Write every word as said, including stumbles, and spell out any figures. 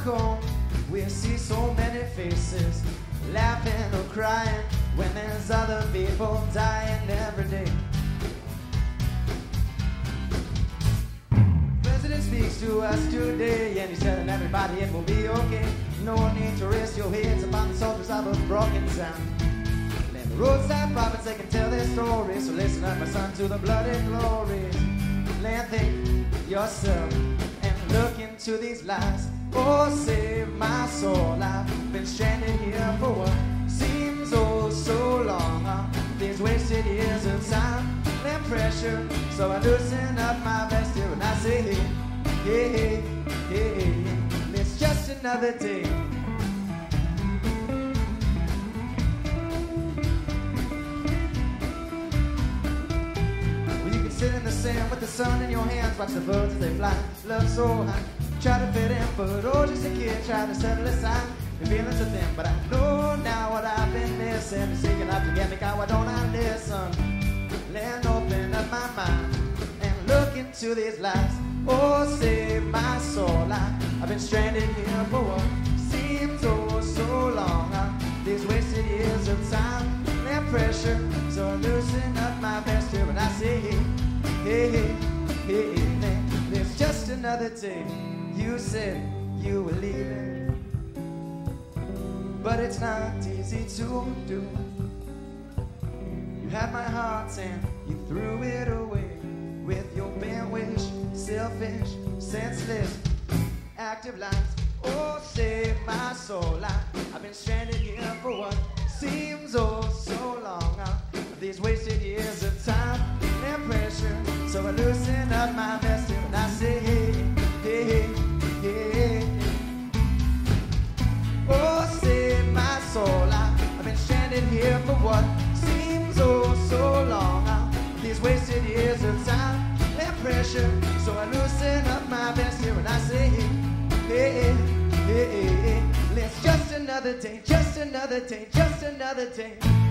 home, we see so many faces, laughing or crying, when there's other people dying every day. President speaks to us today, and he's telling everybody it will be okay. No need to rest your heads upon the soldiers of a broken town. Let the roadside prophets, they can tell their stories. So listen up, my son, to the bloody glories. Land think yourself and look into these lies. Oh, save my soul, I've been stranded here for what seems oh so long. Huh? These wasted years of time and pressure, so I loosen up my vest here and I say, hey, hey, hey, hey, hey, it's just another day. Well, you can sit in the sand with the sun in your hands, watch the birds as they fly, love so high, try to fit in, but oh, just a kid, try to settle aside. Your feelings are thin, but I know now what I've been missing. You're seeking out to get me, God, why don't I listen? Let open up my mind and look into these lies. Oh, save my soul, I, I've been stranded here for what seems oh so long. Huh? These wasted years of time and pressure, so I loosen up my vest here and I say, hey, hey, hey, hey, hey, it's just another day. You said you were leaving, but it's not easy to do. You had my heart and you threw it away with your bent wish, selfish, senseless, active lies. Oh, save my soul, I, I've been stranded here for what seems oh so long. Huh? These wasted years of time and pressure, so I loosen up my vest and I say, hey, hey, hey, hey. Oh, save my soul, I, I've been stranded here for what seems oh so long. Huh? These wasted years of time and pressure, so I loosen up my vest here and I say, hey, hey, hey, hey, hey. It's just another day, just another day, just another day.